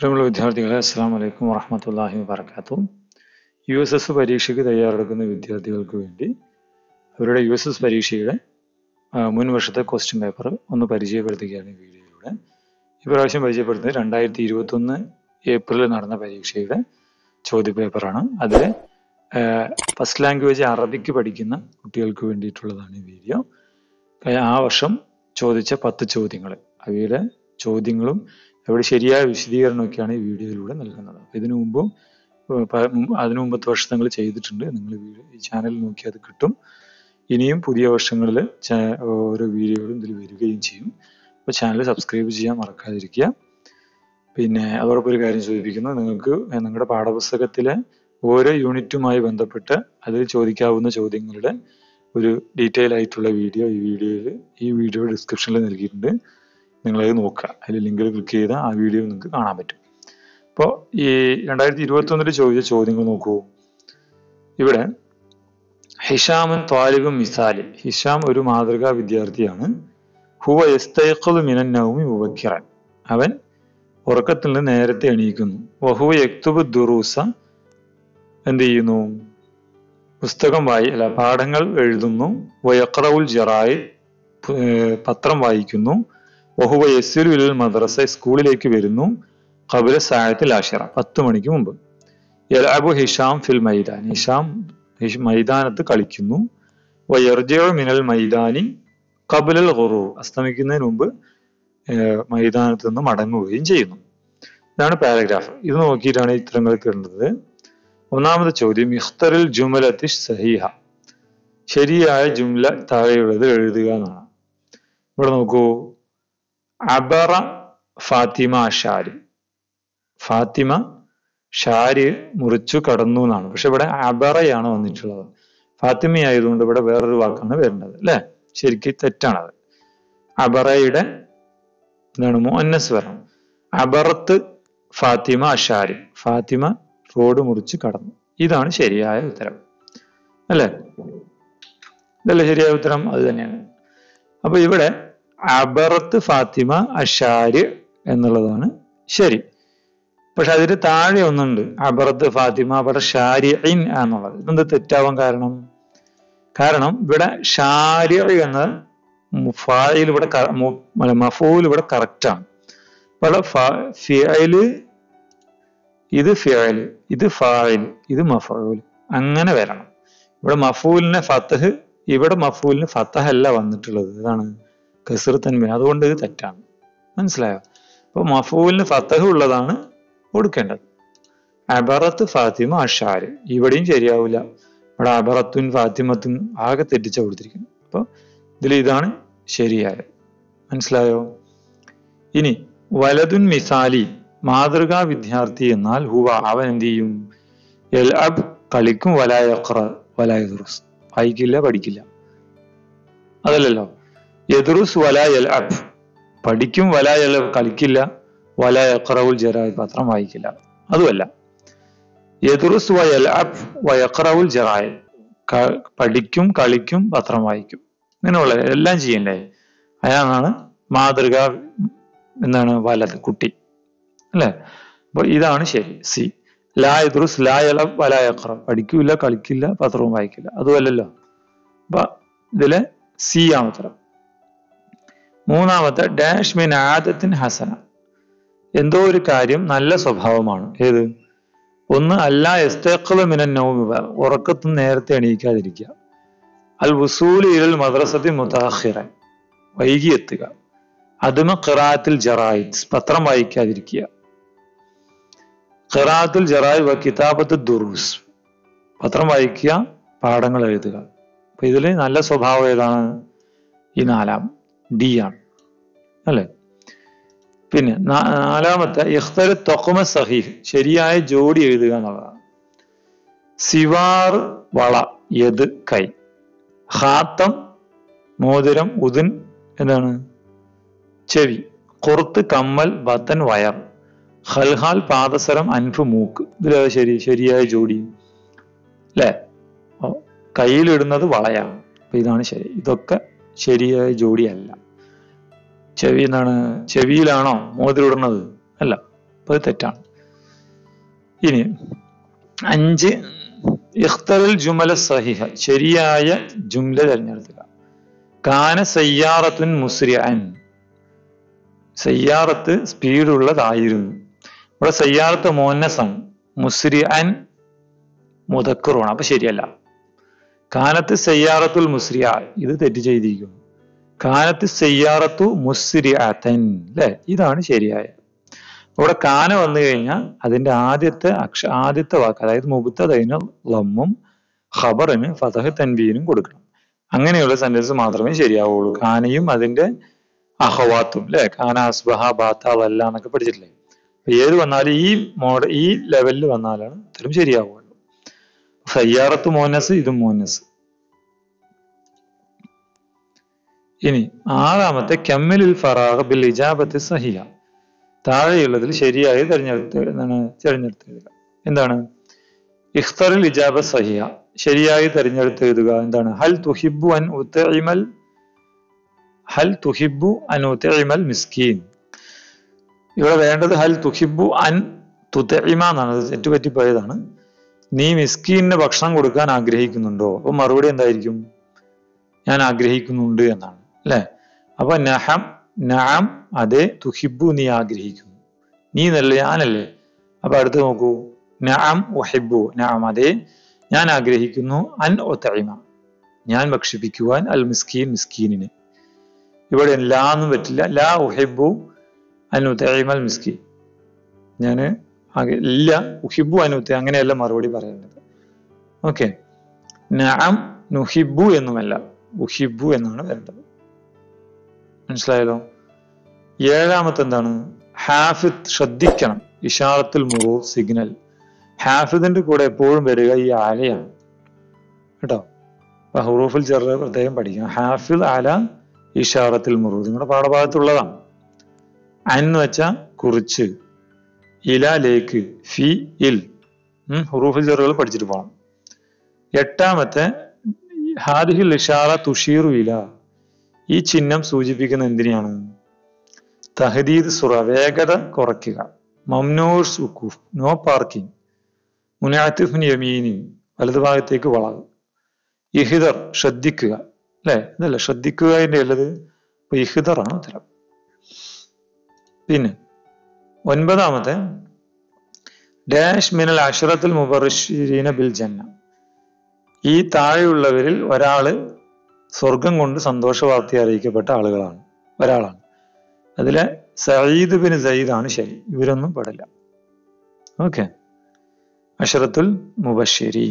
പ്രിയമുള്ള വിദ്യാർത്ഥികളെ, അസ്സലാമു അലൈക്കും വറഹ്മത്തുള്ളാഹി വബറകാതുഹു. USS പരീക്ഷയ്ക്ക് തയ്യാറെടുക്കുന്ന വിദ്യാർത്ഥികൾക്ക് വേണ്ടി അവരുടെ USS പരീക്ഷയുടെ മുൻ വർഷത്തെ ക്വസ്റ്റ്യൻ പേപ്പർ ഒന്ന് പരിചയപ്പെടുത്തുകയാണ് ഈ വീഡിയോയിലൂടെ. ഇപ്രാവശ്യം പരിചയപ്പെടുത്തുന്നത് 2021 ഏപ്രിലിൽ നടന്ന പരീക്ഷയുടെ ചോദ്യപേപ്പറാണ്. അതിൽ ഫസ്റ്റ് ലാംഗ്വേജ് അറബിക്ക് പഠിക്കുന്ന കുട്ടികൾക്ക് വേണ്ടിയിട്ടുള്ളതാണ് ഈ വീഡിയോ. ആ വർഷം ചോദിച്ച 10 ചോദ്യങ്ങൾ, അവയുടെ ചോദ്യങ്ങളും അവിടെ ശരിയായ വിശദീകരണമൊക്കെയാണ് ഈ വീഡിയോയിലൂടെ നൽകുന്നത്. ഇതിനു മുമ്പത്തെ വർഷം നിങ്ങൾ ചെയ്തിട്ടുണ്ട്. നിങ്ങൾ ഈ ചാനൽ നോക്കി അത് കിട്ടും. ഇനിയും പുതിയ വർഷങ്ങളിൽ ഓരോ വീഡിയോകളും ഇതിൽ വരികയും ചെയ്യും. അപ്പോൾ ചാനൽ സബ്സ്ക്രൈബ് ചെയ്യാൻ മറക്കാതിരിക്കുക. പിന്നെ അതോടൊപ്പം ഒരു കാര്യം സൂചിപ്പിക്കുന്നു, നിങ്ങൾക്ക് നിങ്ങളുടെ പാഠപുസ്തകത്തിലെ ഓരോ യൂണിറ്റുമായി ബന്ധപ്പെട്ട് അതിൽ ചോദിക്കാവുന്ന ചോദ്യങ്ങളുടെ ഒരു ഡീറ്റെയിൽ ആയിട്ടുള്ള വീഡിയോ ഈ വീഡിയോയുടെ ഡിസ്ക്രിപ്ഷനിൽ നൽകിയിട്ടുണ്ട്. നിങ്ങളത് നോക്കുക. അതിൽ ലിങ്കിൽ ക്ലിക്ക് ചെയ്താൽ ആ വീഡിയോ നിങ്ങൾക്ക് കാണാൻ പറ്റും. അപ്പോൾ ഈ 2021 ചോദിച്ച ചോദ്യങ്ങൾ നോക്കൂ. ഇവിടെ ഹിഷാമുൻ ത്വാലിബും മിസാലി. ഹിഷാം ഒരു മാതൃകാ വിദ്യാർത്ഥിയാണ്. ഹുവ യസ്തൈഖുദു മിനൻ നൗമി മുബക്കിറൻ. അവൻ ഉറക്കത്തിൽ നിന്ന് നേരത്തെ എണീക്കുന്നു. വഹുവ യക്തുബു ദുറൂസ. എന്ത് ചെയ്യുന്നു? പാഠങ്ങൾ എഴുതുന്നു. വയഖറഉൽ ജറായിദ്. പത്രം വായിക്കുന്നു. വഹുവ യസിലു ഇലൽ മദ്രസ. സ്കൂളിലേക്ക് വരുന്നു. ഖബ്ല സഅത്തിൽ 10, 10 മണിക്ക് മുമ്പ്. യൽഅബു ഹിഷാം ഫിൽ മൈദാൻ. ഹിഷാം മൈതാനത്ത് കളിക്കുന്നു. വയർജിഉ മിനൽ മൈദാനി ഖബ്ലൽ ഖുറൂബ്. അസ്തമിക്കുന്നതിന് മുമ്പ് മൈതാനത്ത് നിന്ന് മടങ്ങുകയും ചെയ്യുന്നു. ഇതാണ് പാരഗ്രാഫ്. ഇത് നോക്കിയിട്ടാണ് ഉത്തരങ്ങൾ കിട്ടുന്നത്. ഒന്നാമത്തെ ചോദ്യം, ഇഖ്തറിൽ ജുമലത്തി സഹീഹ. ശരിയായ ജുംല താഴെയുള്ളത് എഴുതുക എന്നാണ്. ഇവിടെ നോക്കൂ. അബറ ഫാത്തിമ ഷാരി. ഫാത്തിമ ഷാരി മുറിച്ചു കടന്നു എന്നാണ്. പക്ഷെ ഇവിടെ അബറയാണ് വന്നിട്ടുള്ളത്. ഫാത്തിമ ആയതുകൊണ്ട് ഇവിടെ വേറൊരു വാക്കാണ് വരേണ്ടത്, അല്ലെ? ശരിക്കും തെറ്റാണത്. അബറയുടെ എന്താണ് മുഅന്നസ് വരണം. അബറത്ത് ഫാത്തിമ ഷാരി. ഫാത്തിമ റോഡ് മുറിച്ച് കടന്നു. ഇതാണ് ശരിയായ ഉത്തരം, അല്ലെ? ഇതല്ലേ ശരിയായ ഉത്തരം? അത് തന്നെയാണ്. അപ്പൊ ഇവിടെ അബറത്ത് ഫാത്തിമ അഷാരി എന്നുള്ളതാണ് ശരി. പക്ഷെ അതിന് താഴെ ഒന്നുണ്ട്, അബറത്ത് ഫാത്തിമ അവിടെ ഷാരിഇൻ എന്നുള്ളത്. ഇതെന്ത് തെറ്റാവാൻ കാരണം ഇവിടെ ഷാരി എന്ന ഫായിൽ ഇവിടെ മഫൂൽ ഇവിടെ കറക്റ്റ് ആണ്. ഇവിടെ ഫിഅല്, ഇത് ഫിഅല്, ഇത് ഫായിൽ, ഇത് മഫൂൽ, അങ്ങനെ വരണം. ഇവിടെ മഫൂലിനെ ഫതഹ്, ഇവിടെ മഫൂലിന് ഫതഹ് അല്ല വന്നിട്ടുള്ളത്. ഇതാണ് കസ്ർ തൻവീൻ. അതുകൊണ്ട് ഇത് തെറ്റാണ്. മനസ്സിലായോ? അപ്പൊ മഫൂലിന് ഫതഹ് ഉള്ളതാണ് കൊടുക്കേണ്ടത്. അബറത്ത് ഫാത്തിമ അഷാര് ഇവിടെയും ശരിയാവില്ല. ഇവിടെ അബറത്തുൻ ഫാത്തിമത്തുൻ ആകെ തെറ്റിച്ച കൊടുത്തിരിക്കുന്നു. അപ്പൊ ഇതിൽ ഇതാണ് ശരിയായത്. മനസ്സിലായോ? ഇനി വലതുൻ മിസാലി. മാതൃകാ വിദ്യാർത്ഥി എന്നാൽ ഹുവ അവൻ എന്ത് ചെയ്യും? യൽഅബ് കളിക്കും, വലാ യഖ്റ വലാ യദ്റുസ് വായിക്കില്ല പഠിക്കില്ല. അതല്ലല്ലോ. യദ്റുസ് വലാ യൽഅബ് പഠിക്കും, വലാ യൽഅബ് കളിക്കില്ല, വലാ യഖ്റഉൽ ജറായിദ് പത്രം വായിക്കില്ല. അതുമല്ല. യദ്റുസ് വ യൽഅബ് വ യഖ്റഉൽ ജറായിദ് പഠിക്കും, കളിക്കും, പത്രം വായിക്കും. ഇങ്ങനെയുള്ള എല്ലാം ചെയ്യണ്ടേ? അയാളാണ് മാതൃക എന്താണ് വലത് കുട്ടി, അല്ലെ? അപ്പൊ ഇതാണ് ശരി. സി. ലാ യദ്റുസ് ലാ യൽഅബ് വലാ യഖ്റ പഠിക്കൂല, കളിക്കില്ല, പത്രവും വായിക്കില്ല. അതുമല്ലല്ലോ. അപ്പൊ ഇതിലെ സി ആണ് ഉത്തരം. മൂന്നാമത്തെ ഡാഷ് മിൻ ആദത്തിൻ ഹസന. എന്തോ ഒരു കാര്യം നല്ല സ്വഭാവമാണ്. ഏത്? ഒന്ന്, അല്ലാ യസ്തഖിള മിനൻ നൗമി. ഉറക്കത്തും നേരത്തെ എണീക്കാതിരിക്കുക. അൽ വുസൂലി ഇലൽ മദ്രസത്തി മുതഅഖിറൻ. വൈകി എത്തുക. അദ്മ ഖിറാഅത്തിൽ ജറായിദ്. പത്രം വായിക്കാതിരിക്കുക. ഖിറാഅത്തുൽ ജറായിദ് വ കിതാബത്തു ദുറൂസ്. പത്രം വായിക്കുക, പാഠങ്ങൾ എഴുതുക. അപ്പൊ ഇതില് നല്ല സ്വഭാവം ഏതാണ്? ഈ നാലാം ഡി ആണ്, അല്ലെ? പിന്നെ നാലാമത്തെ ഇഖ്തർ തഖ്മ സഹീഹ്. ശരിയായ ജോഡി എഴുതുക എന്നുള്ളതാണ്. സിവാർ വള, യത് കൈ, ഖാത്തം മോതിരം, ഉദുൻ എന്താണ് ചെവി, ഖുർത്ത് കമ്മൽ, ബത്തൻ വയർ, ഖൽഹാൽ പാദസരം, അൻഫ് മൂക്ക്. ഇതിലേതാ ശരിയായ ജോഡി? അല്ലെ? കയ്യിലിടുന്നത് വളയാണ്. അപ്പൊ ഇതാണ് ശരി. ഇതൊക്കെ ശരിയായ ജോഡിയല്ല. ചെവി എന്താണ്? ചെവിയിലാണോ മോതിരം ഇടുന്നത്? അല്ല. അപ്പൊ അത് തെറ്റാണ്. ഇനി 5 ഇഖ്തറൽ ജുമല സഹിഹ, ശരിയായ ജുംല തിരഞ്ഞെടുക്കുക. കാന സയ്യാറത്തുൻ മുസ്രിഅൻ, സയ്യാറത്ത് സ്പീഡുള്ളതായിരുന്നു. ഇവിടെ സയ്യാറത്ത് മുഅന്നസാണ്, മുസ്രിഅൻ മുദക്കറുമാണ്, അപ്പൊ ശരിയല്ല. കാനത്ത് സയ്യാറത്തുൽ മുസ്രിഅ, ഇത് തെറ്റ് ചെയ്തിരിക്കുന്നു. കാനത്ത് സയ്യാറത്തു മുസ്രിഅതൻ, അല്ലെ, ഇതാണ് ശരിയായ. ഇവിടെ കാന വന്നു കഴിഞ്ഞാൽ അതിന്റെ ആദ്യത്തെ വാക്ക്, അതായത് മുബ്തദഇന് ലമ്മും ഖബറിന് ഫതഹ് തൻവീനും കൊടുക്കണം. അങ്ങനെയുള്ള സെന്റൻസ് മാത്രമേ ശരിയാവുള്ളൂ. കാനയും അതിന്റെ അഹവാത്തും, അല്ലെ, കാന അസ്ബഹ ബാത്ത വല്ല എന്നൊക്കെ പഠിച്ചിട്ടില്ലേ. ഏത് വന്നാലും ഈ ലെവലിൽ വന്നാലാണ് ഇത്തരം ശരിയാവുള്ളൂ. സയ്യാറത്ത് മോനസ്, ഇതും മോനസ്. ഇനി 6 കമ്മിലുൽ ഫറാഗ ബിൽ ഇജാബത്തി സഹിഹ, താഴെയുള്ളതിൽ ശരിയായി തിരഞ്ഞെടുത്തെഴുതുക. എന്താണ്? ഇഖ്തറിൽ ഇജാബ സഹിഹ, ശരിയായി തിരഞ്ഞെടുത്തെഴുതുക. എന്താണ്? ഹൽ തുഹിബ്ബു അൻ ഉത്ഇമൽ മിസ്കീൻ. ഇവിടെ വേണ്ടത് ഹൽ തുഹിബ്ബു അൻ തുത്ഇമ എന്നാണ്, തെറ്റുപറ്റിപ്പോയതാണ്. നീ മിസ്കീന് ഭക്ഷണം കൊടുക്കാൻ ആഗ്രഹിക്കുന്നുണ്ടോ? അപ്പൊ മറുപടി എന്തായിരിക്കും? ഞാൻ ആഗ്രഹിക്കുന്നുണ്ട് എന്നാണ്, അല്ലെ. അപ്പൊ നഅം, അതെ, തുഹിബ്ബു, നീ ആഗ്രഹിക്കുന്നു. നീ എന്നല്ലേ, ഞാനല്ലേ. അപ്പൊ അടുത്ത് നോക്കൂ, നഅം ഉഹിബ്ബു, നഅം, അതെ, ഞാൻ ആഗ്രഹിക്കുന്നു. അൻ ഉത്ഇമ, ഞാൻ ഭക്ഷിപ്പിക്കുവാൻ. അൽ മിസ്കീൻ, മിസ്കീനിനെ. ഇവിടെ ലാ ഒന്നും പറ്റില്ല. ലാ ഉഹിബ്ബു അൻ ഉത്ഇമൽ മിസ്കീൻ, ഞാൻ ഇല്ല, ഉഹിബ്ബു അൻ ഉത്ഇമ, അങ്ങനെയല്ല മറുപടി പറയേണ്ടത്. ഓക്കെ, നഅം നുഹിബ്ബു എന്നുമല്ല, ഉഹിബ്ബു എന്നാണ് വരേണ്ടത്. മനസ്സിലായല്ലോ? 7 എന്താണ്? ഹാഫിദ്, ശ്രദ്ധിക്കണം. ഇഷാറത്തുൽ മുറൂർ, സിഗ്നൽ. ഹാഫിദിന്റെ കൂടെ എപ്പോഴും വരിക ഈ ആലയാണ് കേട്ടോ. അപ്പൊ ഹുറൂഫുൽ ജർറ പ്രത്യേകം പഠിക്കണം. ഹാഫിദ് അല ഇഷാറത്തുൽ മുറൂർ നിങ്ങളുടെ പാഠഭാഗത്തുള്ളതാണ്. അൻ എന്ന് വെച്ചാൽ കുറിച്ച്, ഇല ലേക്ക്, ഫി ഇൽ, ഹുറൂഫുൽ ജർറകൾ പഠിച്ചിട്ട് പോകണം. 8 ഹാദിഹിൽ ഇഷാറ തുഷീറു ഇല, ഈ ചിഹ്നം സൂചിപ്പിക്കുന്ന എന്തിനെയാണ്? തഹദീദ് സുറ, വേഗത കുറയ്ക്കുക. മംനൂർ സുഖൂഫ്, നോ പാർക്കിംഗ്. മുനാത്തിഫ് യമീനി, വലതുഭാഗത്തേക്ക് വളവ്. ഇഹിദർ, ശ്രദ്ധിക്കുക, അല്ലെ, ഇതല്ല ശ്രദ്ധിക്കുക അതിന്റെ ഉള്ളത്. അപ്പൊ ഇഹിദർ ആണ് ഉത്തരം. പിന്നെ 9 ഡാഷ് മിനൽ അശ്റത്തുൽ മുബർശിരീന ബിൽ ജന്ന, ഈ താഴെയുള്ളവരിൽ ഒരാള് സ്വർഗം കൊണ്ട് സന്തോഷ വാർത്ത അറിയിക്കപ്പെട്ട ഒരാളാണ്. അതിലെ സഈദ് ബിൻ സയ്യിദ് ആണ് ശരി, ഇവരൊന്നും പെടില്ല. ഓക്കെ, അശ്റത്തുൽ മുബശ്ശിരീൻ,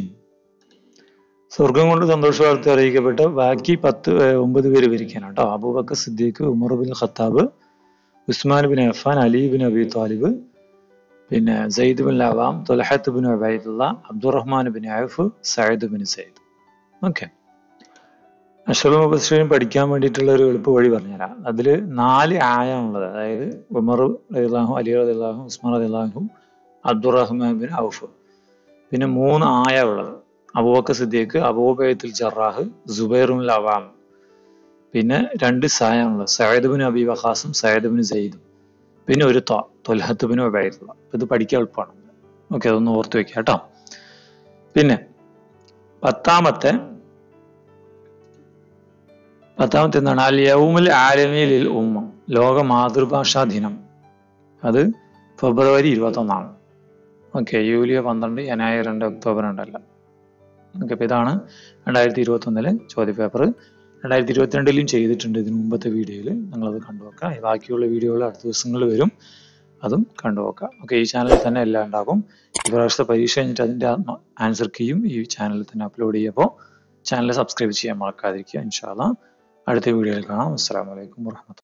സ്വർഗം കൊണ്ട് സന്തോഷ വാർത്ത അറിയിക്കപ്പെട്ട ബാക്കി 9 പേര് വിരിക്കാനാണ് കേട്ടോ. അബൂബക്കർ സിദ്ദീഖ്, ഉമർ ബിൻ ഖത്താബ്, ഉസ്മാൻ ബിൻ അഫ്ഫാൻ, അലി ബിൻ അബി ത്വാലിബ്, പിന്നെ സയ്യിദ് ബിൻ ലവാം, ത്വൽഹത്ത് ബിൻ ഉബൈദുള്ള, അബ്ദുറഹ്മാൻ ബിൻ ഔഫ്, സഈദ് ബിൻ സയ്യിദ്. ഓക്കെ, അശ്റത്തുൽ മുബശ്ശിരീൻ പഠിക്കാൻ വേണ്ടിയിട്ടുള്ള ഒരു എളുപ്പ വഴി പറഞ്ഞുതരാം. അതിൽ 4 ആയാണുള്ളത്. അതായത് ഉമർ റളിയല്ലാഹു, അലി റളിയല്ലാഹു, ഉസ്മാൻ റളിയല്ലാഹു, അബ്ദുറഹ്മാൻ ബിൻ ഔഫ്. പിന്നെ 3 ആയ ഉള്ളത്, അബൂബക്കർ സിദ്ദീഖ്, അബൂബൈത്തുൽ ജറാഹ്, സുബൈർ ബിൻ ലവാം. പിന്നെ 2 സായാണുള്ളത്, സഈദ് ബിൻ അബി വഖാസും സഈദ് ബിൻ സയ്യിദും. പിന്നെ ഒരു ത്വൽഹത്ത് ബിൻ ഉബൈദുള്ള. ഇത് പഠിക്കാൻ എളുപ്പമാണ്. ഓക്കെ, അതൊന്ന് ഓർത്ത് വെക്കുക കേട്ടോ. പിന്നെ 10 എന്താണ്? അൽ യൗമുൽ ആലമി ലിൽ ഉമ്മ, ലോക മാതൃഭാഷാ ദിനം. അത് ഫെബ്രുവരി 21. ഓക്കെ, യൂലിയോ 12, ജനുവരി 2, ഒക്ടോബർ 2 അല്ല. ഓക്കെ, അപ്പൊ ഇതാണ് 2021 ചോദ്യപേപ്പർ. 2022 ചെയ്തിട്ടുണ്ട് ഇതിനു മുമ്പത്തെ വീഡിയോയിൽ, നിങ്ങളത് കണ്ടുവെക്കുക. ബാക്കിയുള്ള വീഡിയോകൾ അടുത്ത ദിവസങ്ങളിൽ വരും, അതും കണ്ടുവെക്കുക. ഓക്കെ, ഈ ചാനലിൽ തന്നെ എല്ലാം ഉണ്ടാകും. ഈ പ്രാവശ്യത്തെ പരീക്ഷ കഴിഞ്ഞിട്ട് അതിന്റെ ആൻസർ കീയും ഈ ചാനലിൽ തന്നെ അപ്ലോഡ് ചെയ്യുമ്പോൾ ചാനൽ സബ്സ്ക്രൈബ് ചെയ്യാൻ മറക്കാതിരിക്കുക. ഇൻഷാ അല്ലാഹ് അടുത്ത വീഡിയോയിൽ കാണാം. അസ്സലാമു അലൈക്കും വറഹ്മത്തുള്ളാഹി.